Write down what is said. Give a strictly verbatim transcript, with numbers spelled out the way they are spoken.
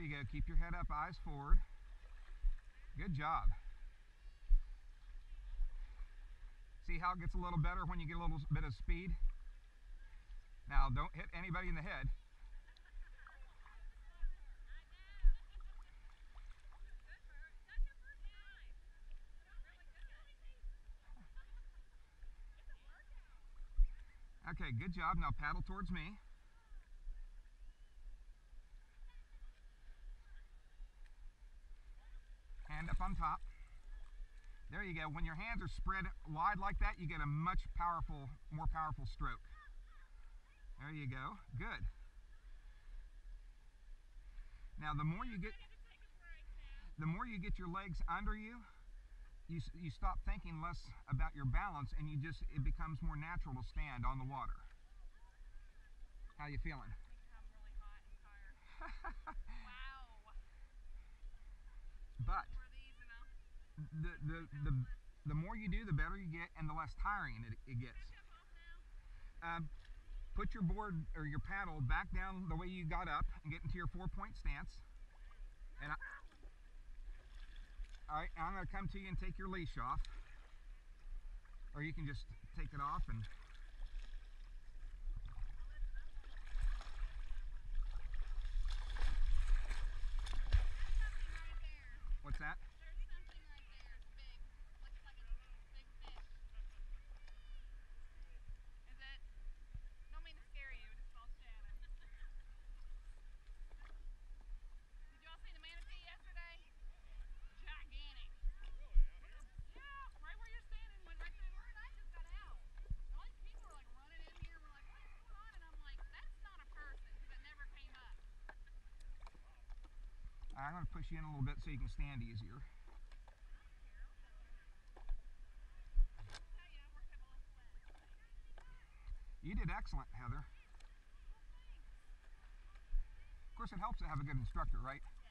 you go. Keep your head up, eyes forward. Good job. See how it gets a little better when you get a little bit of speed? Now, don't hit anybody in the head. Okay, good job. Now paddle towards me. Hand up on top. There you go. When your hands are spread wide like that, you get a much powerful, more powerful stroke. There you go. Good. Now the more you get, the more you get your legs under you, you, you stop thinking less about your balance, and you just, it becomes more natural to stand on the water. How you feeling? I'm really hot and tired. Wow. But More of these and I'll the, the, the, the more you do, the better you get, and the less tiring it, it gets. jump off now. Um, put your board or your paddle back down the way you got up and get into your four-point stance. And I, all right, I'm going to come to you and take your leash off, or you can just take it off and. What's that? There's something right there. It's big. Looks like a big fish. Is it? Don't mean to scare you, just all shadow. Did you all see the manatee yesterday? Gigantic. Yeah, right where you're standing, went right through. Her and I just got out. And all these people are like running in here. We're like, what's going on? And I'm like, that's not a person, because it never came up. I'm going to push you in a little bit so you can stand easier. You did excellent, Heather. Of course, it helps to have a good instructor, right?